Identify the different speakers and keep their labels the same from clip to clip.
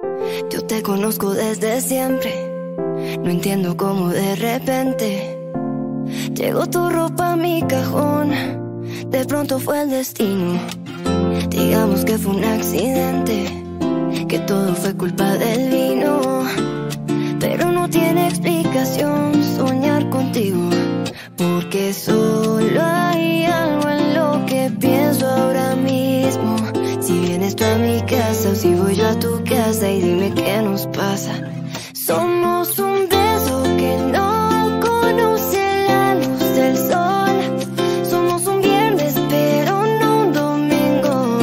Speaker 1: Yo te conozco desde siempre, no entiendo cómo de repente llegó tu ropa a mi cajón. De pronto fue el destino, digamos que fue un accidente, que todo fue culpa del vino. Pero no tiene explicación soñar contigo, porque solo hay algo en lo que pienso ahora mismo. Si vienes tú a mi casa o si voy yo a tu casa, y dime qué nos pasa. Somos un beso que no conoce la luz del sol. Somos un viernes pero no un domingo.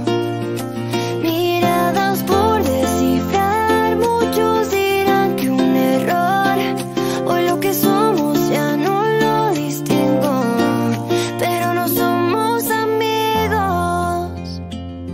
Speaker 1: Miradas por descifrar, muchos dirán que un error. Hoy lo que somos ya no lo distingo, pero no somos amigos.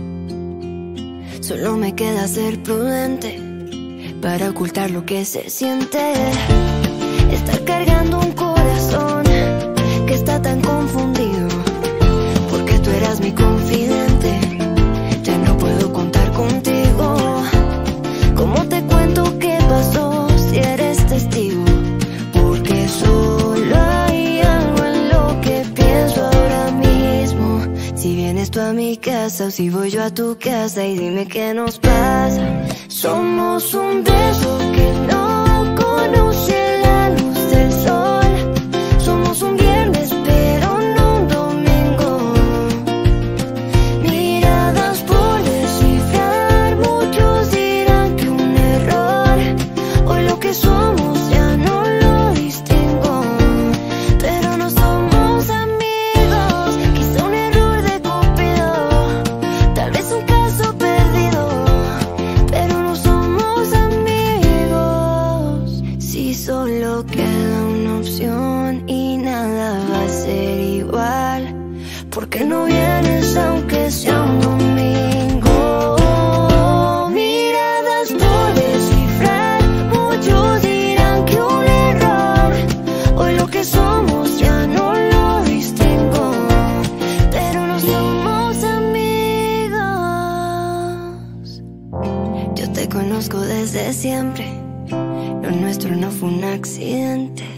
Speaker 1: Solo me queda ser prudente para ocultar lo que se siente. Estar cargando un corazón que está tan confundido, porque tú eras mi confidente. Ya no puedo contar contigo. ¿Cómo te cuento qué pasó si eres testigo? Porque solo hay algo en lo que pienso ahora mismo. Si vienes tú a mi casa o si voy yo a tu casa, y dime qué nos pasa. Somos un beso que no conoce la luz del sol. Somos un viernes pero no un domingo. Miradas por descifrar, muchos dirán que un error. Hoy lo que somos ya no lo distingo, pero no somos amigos. Quizá un error de Cupido, tal vez un caso perdido, pero no somos amigos. Si solo queda una opción y nada va a ser igual, ¿por qué no vienes aunque sea un domingo? Miradas por descifrar, muchos dirán que un error. Hoy lo que somos ya no lo distingo, pero no somos amigos. Yo te conozco desde siempre, lo nuestro no fue un accidente.